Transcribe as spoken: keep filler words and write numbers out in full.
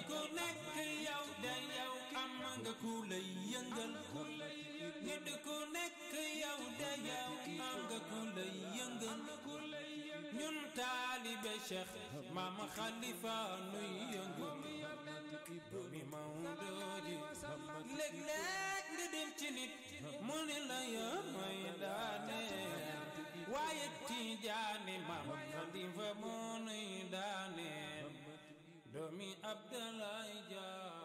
ku nekk yow de yow am nga ku lay yëngal nit ku nekk yow de yow am nga ku lay yëngal ñun taalibe Cheikh Maam Khalifa nuy yëngal doomi Maodo ji léeg-léeg nga dem ci nit mu ne la yaa may daane waaye Tijaani Maam Khalifa moo nuy daane doomi Abdoulaye Dia